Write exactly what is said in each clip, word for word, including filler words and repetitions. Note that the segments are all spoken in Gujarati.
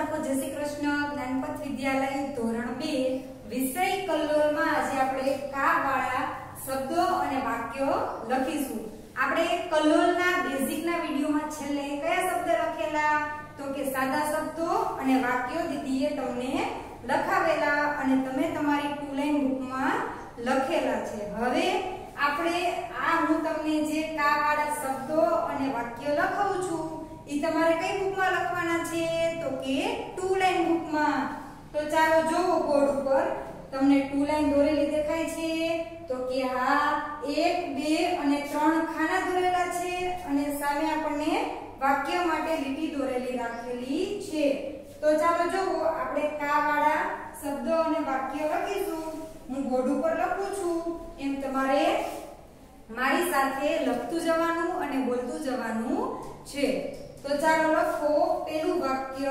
બાળકો, જય શ્રી કૃષ્ણ। જ્ઞાનપથ વિદ્યાલય ધોરણ બે વિષય કલ્લોલમાં આજે આપણે કા વાળા શબ્દો અને વાક્યો લખીશું। આપણે કલ્લોલના બેઝિકના વિડિયોમાં છેલ્લે કયા શબ્દ લખેલા તો કે સાદા શબ્દો અને વાક્યો દીદીએ તમને લખાવેલા અને તમે તમારી ટુ લાઈન બુકમાં લખેલા છે। હવે આપણે આ હું તમને જે કા વાળા શબ્દો અને વાક્યો લખાવું છું ઈ તમારે કઈ બુકમાં લખવાના છે તો કે ટુ લાઈન બુકમાં। તો ચાલો જોવો બોર્ડ ઉપર તમને ટુ લાઈન દોરેલી દેખાય છે તો કે હા એક બે અને ત્રણ ખાના દોરેલા છે અને સામે આપણને વાક્ય માટે લીટી દોરેલી રાખેલી છે। તો ચાલો જોવો આપણે કા વાળા શબ્દો અને વાક્ય લખીશું। હું બોર્ડ ઉપર લખું છું એમ તમારે મારી સાથે લખતું જવાનું અને બોલતું જવાનું છે। तो चालो लखो पहलू वाक्य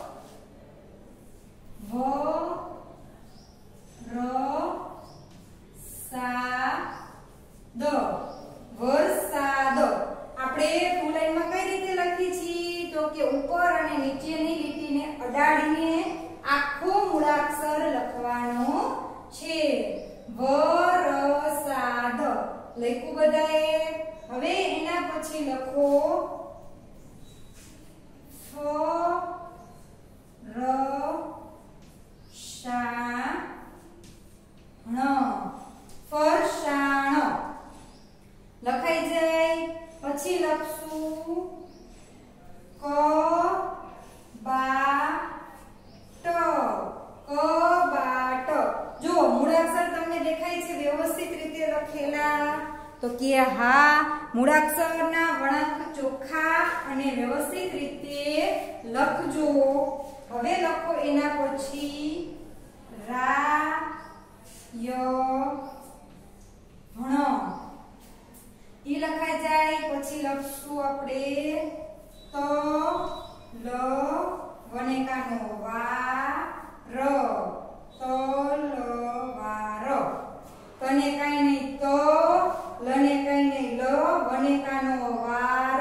व र सा द वरसाद। આપણે ટુ લાઈન માં કઈ રીતે લખી છી તો કે ઉપર અને નીચેની લીટીને અડાડીને આખો મૂળાક્ષર લખવાનો છે। વરસાદ લખ્યું બધાએ। હવે એના પછી લખો फ र शा ण फरसाण લખાઈ જાય। પછી લખશું ક બા ટ કબાટ। જો મૂળાક્ષર તમને દેખાય છે વ્યવસ્થિત રીતે લખેલા તો કે હા મૂળાક્ષરના વળાંક ચોખ્ખા અને વ્યવસ્થિત રીતે લખજો। હવે લખો એના પછી રા ય ભણ ઈ લખાઈ જાય। પછી લખશું આપણે ત લ વનેકાનો વા ર તલવાર। તને કાઈ નહીં તો લને કાઈ નહીં લ વનેકાનો વાર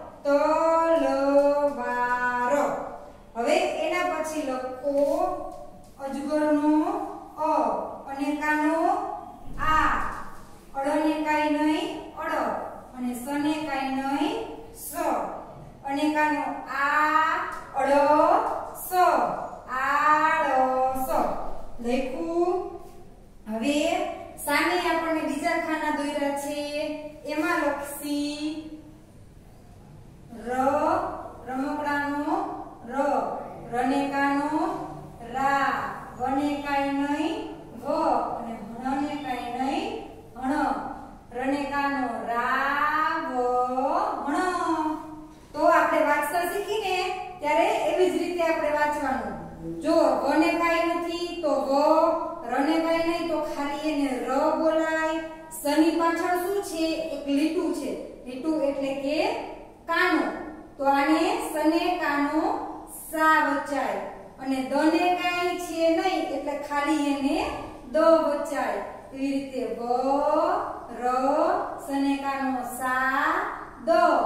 તલવાર। હવે એના પછી લખો અજગરનો અ અનેકાનો આ અડને કાઈ નહીં અડ અને સને કાઈ નહીં સ અનેકાનો આ અડ સ આળસ લખ્યું। હવે સામે આપણને બીજા ખાના દોર્યા છે એમાં લખસી ર રમકડાનો ર રનેકાનો રા વનેકાઈ નહીં વ અને ભણને કાઈ નહીં હણ રનેકાનો રા વ હણ। તો આપણે વાંચતા શીખીને ત્યારે એવી જ રીતે આપણે વાંચવાનું। જો વને કાઈ નથી તો વ રને કાઈ નહીં તો ખાલી એને ર બોલાય। સની પાછળ શું છે એક લીટું છે લીટું એટલે કે કાનો તો આને સને કાનો સા વચાય અને દને કાઈ છે નહીં એટલે ખાલી એને દ વચાય। એવી રીતે વ ર સને કાનો સા દ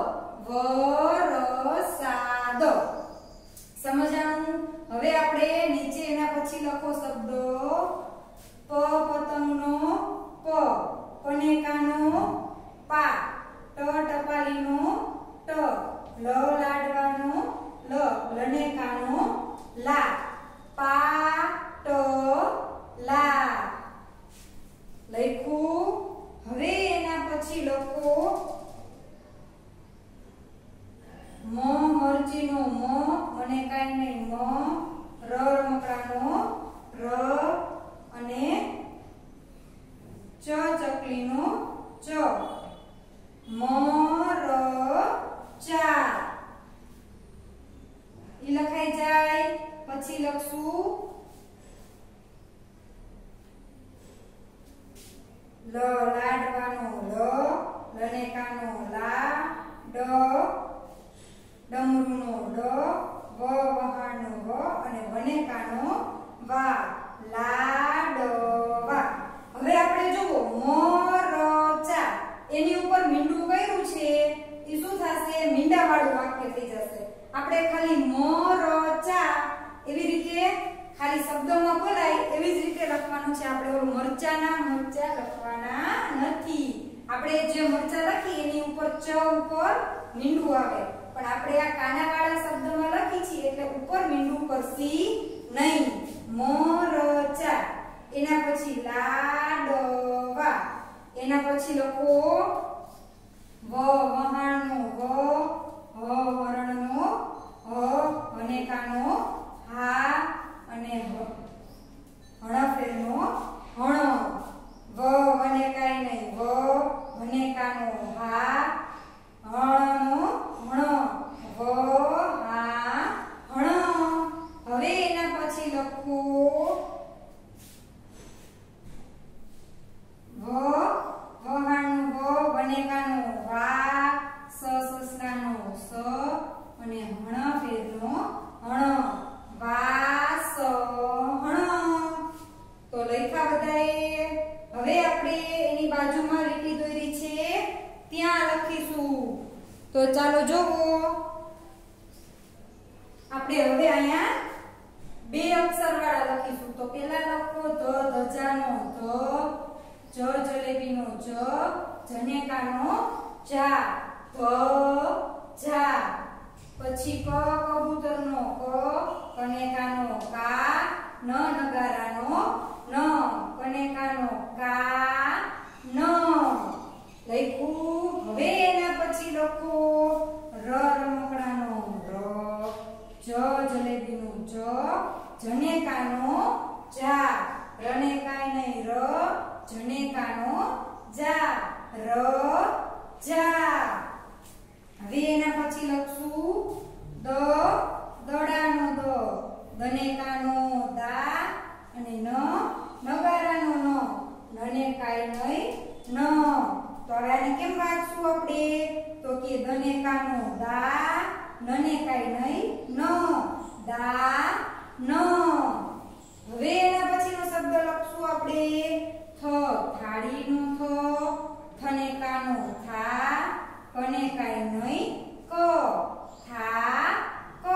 વરસાદ। સમજાણું। હવે આપણે નીચે એના પછી લખો શબ્દો પ પતંગનો પ પનેકાનો પા ટ ટપાલીનો ટ લ લાડવાનો લ લનેકાનો લા પા ટ લા લખ્યું। હવે એના પછી લખો મ મરચીનો મ મને કાઈ નહીં મ ર રમકડાનો ર અને ચ ચકલીનો ચ મ ર ચા ઈ લખાઈ જાય। પછી લખશું લ લાડવાનો લ લનેકાનો લા ડ ડમરુનો ડ વ વહાણનો વ અને વનેકાનો વા લાડવા। હવે આપણે જોવો મોરચા એની ઉપર મીંડું કર્યું છે એ શું થશે મીંડા વાળું વાક્ય થઈ જશે। આપણે ખાલી મોરચા ખાલી શબ્દોમાં બોલાય એવી જ રીતે લખવાનું છે. આપણે ઓલું મરચાના મરચા લખવાના નથી. આપણે જે મરચા લખી એની ઉપર ચ ઉપર મીંડું આવે, પણ આપણે આ કાનાવાળા શબ્દમાં લખી છે એટલે ઉપર મીંડું કરશી નહીં. મરચા, એના પછી લાડવા, એના પછી લખો વ વહાણનો વ, હ હરણનો હ, હનેકાનો હા, અને હણફેરનો હણ. વ વનેકાય નહીં, વ વનેકાનો હા, હણનો હણ, વ હા હણ. હવે એના પછી લખો વ વહાણનો વ, વનેકાનો વા, સ સસલાનો સ, અને હણફેરનો હણ, વાસ હણ. તો લખ્યા બધાએ. હવે આપણે એની બાજુમાં લીટી દોરી છે ત્યાં લખીશું. તો ચાલો જોવો. આપણે હવે અહીંયા બે અક્ષર વાળા લખીશું. તો પહેલા લખો ધ ધજાનો ધ, જ જલેબીનો જ, જનેકાનો જા, ધ જા. પછી ક કબૂતરનો ક, કનેકાનો કા, ન નગારાનો ન, કનેકાનો કા ન લખ્યું. હવે એના પછી લખો ર રમકડાનો ર, જ જલેબીનો જ, જનેકાનો જા, રનેકાય નહીં ર, જનેકાનો જા, ર જા. હવે એના પછી લખશું દ દડાનો દ, દનેકાનો દા, અને ન નગારાનો ન, નનેકાય નહીં ન. તો આને કેમ વાંચશું આપણે? તો કે દનેકાનો દા, નનેકાય નહીં ન, દા ન. હવે એના પછીનો શબ્દ લખશું આપણે થ, થાળીનો થ, થનેકાનો થા, કનેકાય નહીં ક, થા ક.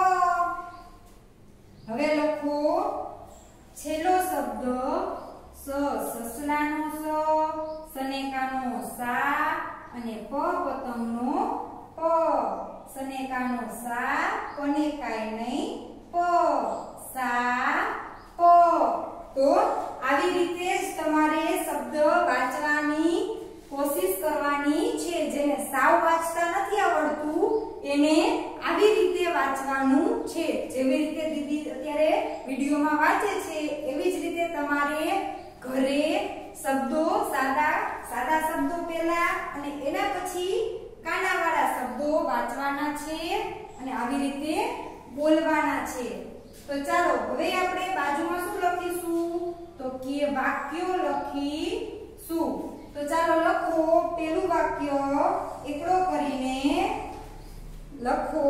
હવે લખો છેલ્લો શબ્દ સ, સસલાનો સ, સનેકાનો સા, અને પ પતંગનો પ, સનેકાનો સા, કનેકાય નહીં પ, સા પ. તો આવી રીતે જ તમારે શબ્દ વાંચવાની કોશિશ કરવાની છે. જેને સાવ વાંચતા નથી આવડતું એને આવી રીતે વાંચવાનું છે. જેવી રીતે દીદી અત્યારે વિડિયોમાં વાંચે છે એવી જ રીતે તમારે ઘરે શબ્દો સાદા સાદા શબ્દો પહેલા અને એના પછી કાનાવાળા શબ્દો વાંચવાના છે અને આવી રીતે બોલવાના છે. તો ચાલો હવે આપણે બાજુમાં શું લખીશું? તો કે વાક્યો લખીશું. તો ચાલો લખો. પેલું વાક્ય એકડો કરીને લખો.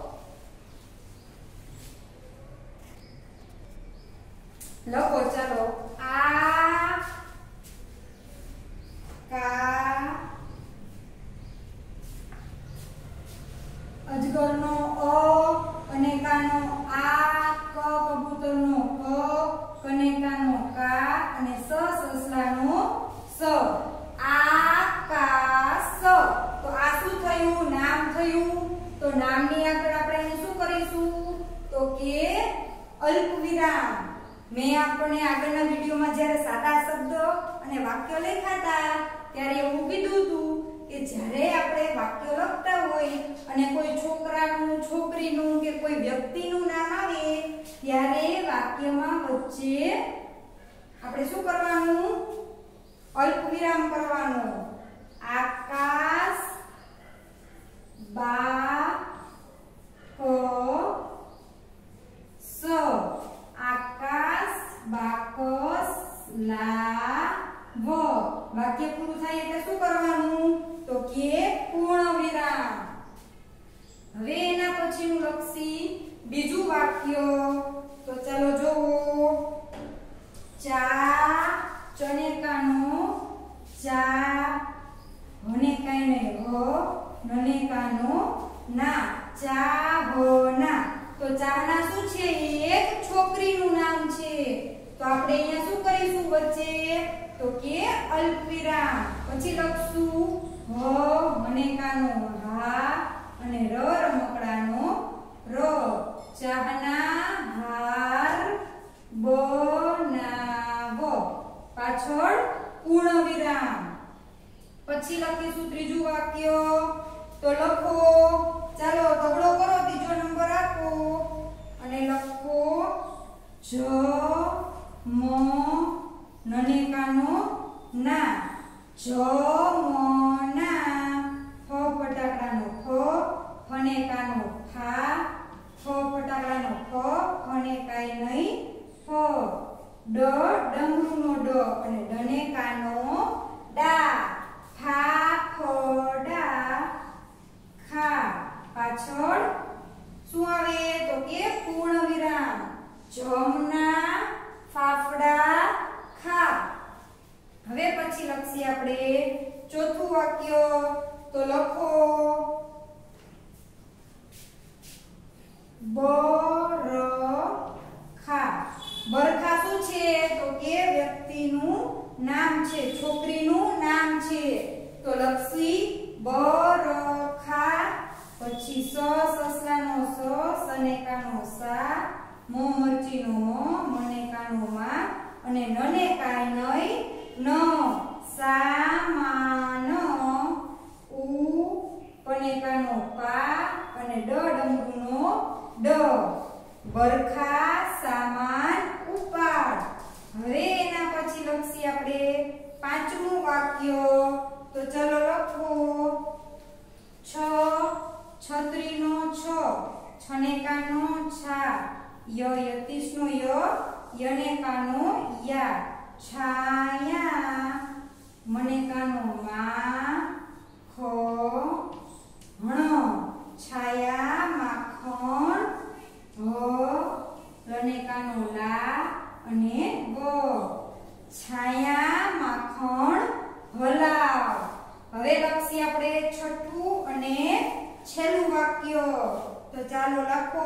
લખો ચાલો. આ કા અજગરનો અ, કનેકાનો આ, ક કબૂતરનો ક, કનેકાનો કા, અને સ સસલાનો સ. આકાશ. તો આ શું થયું? નામ થયું. તો નામની આગળ આપણે એને શું કરીશું? તો કે અલ્પ વિરામ. મેં આપણે આગળના વિડિયોમાં જ્યારે સાદા શબ્દ અને વાક્ય લખ્યા ત્યારે એવું કીધું હતું કે જ્યારે આપણે વાક્ય લખતા હોય અને કોઈ છોકરાનું, છોકરીનું કે કોઈ વ્યક્તિનું નામ આવે ત્યારે વાક્યમાં વચ્ચે આપણે શું કરવાનું? અલ્પ વિરામ કરવાનો. આકાશ, બા ક સ. આકાશ, બાકસ, લા વ. વાક્ય પૂરું થાય એટલે શું કરવાનું? તો કે પૂર્ણ વિરામ. હવે એના પછીનું લખી બીજું વાક્ય. તો ચાલો જોવો. ચા, ચનેકાનો ચા, હનેકાય નહીં હ, નનેકાનો ના, ચા હો ના. તો ચાના શું છે? એક છોકરીનું નામ છે. તો આપણે અહીંયા શું કરીશું વચ્ચે તો કે અલ્પવિરામ પછી લખશું હ મનેકાનો હા અને ર રમકડાનો ર ચાહના હાર બનાવો પાછળ પૂર્ણ વિરામ પછી લખીશું ત્રીજું વાક્ય તો લખો ચાલો તગડો કરો ત્રીજો નંબર આપો અને લખો જ મ નનેકાનો ના જ મ ના ફ ફટાકડાનો ફ ફનેકાનો ફા ફ ફટાકડાનો ફ ફનેકાય નહીં ફ ડ ડમરૂનો ડ અને ડનેકાનો ડા ફા ફડા ખા પાછળ શું આવે તો કે પૂર્ણ વિરામ જમના ફાફડા ખા હવે પછી લખીએ આપણે ચોથું વાક્ય તો લખો બરખા બરખા શું છે તો કે વ્યક્તિનું નામ છે છોકરીનું નામ છે તો લખી બરખા પછી સ સસલાનો સ સનેકાનો સા મો મરચીનો મો મનેકાનો મા અને નનેકાય નઈ ન સામાન ઉ પનેકાનો પા અને ડ ડમરૂનો ડ બરખા સામાન ઉપાડ હવે એના પછી લખીએ આપણે પાંચમું વાક્ય તો ચલો લખો છ છત્રીનો છ છનેકાનો છા ય યતિશનો ય યનેકાનો યા છાયા મનેકાનો મા ખ હણ છાયા માખણ હ લનેકાનો લા અને ગ છાયા માખણ હલાવ હવે લખીએ આપણે છઠ્ઠું અને છેલ્લું વાક્ય તો ચાલો લખો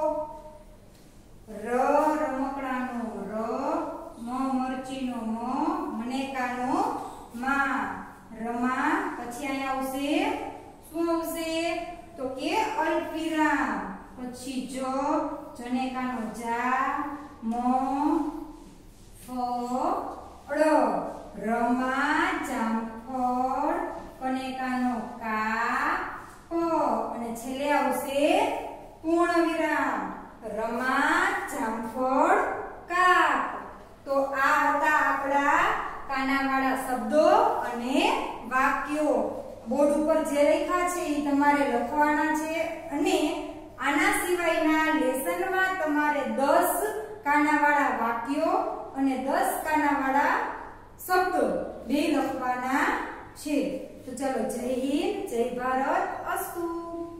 ર રમકડાનો ર મ મરચીનો મ મનેકાનો મા રમા પછી અહીંયા આવશે શું આવશે તો કે અલ્પવિરામ પછી જ જનેકાનો જા મ ફ ળ રમા જામફળ કનેકાનો કા પ અને છેલ્લે આવશે પૂર્ણ વિરામ રમા જામફળ કા તો આ હતા આપણા કાનાવાળા શબ્દો અને વાક્યો બોર્ડ ઉપર જે લખ્યા છે એ તમારે લખવાના છે અને આના સિવાયના લેસનમાં તમારે દસ કાનાવાળા વાક્યો અને દસ કાનાવાળા શબ્દો બે લખવાના છે તો ચલો જય હિન્દ જય ભારત અસ્તુ।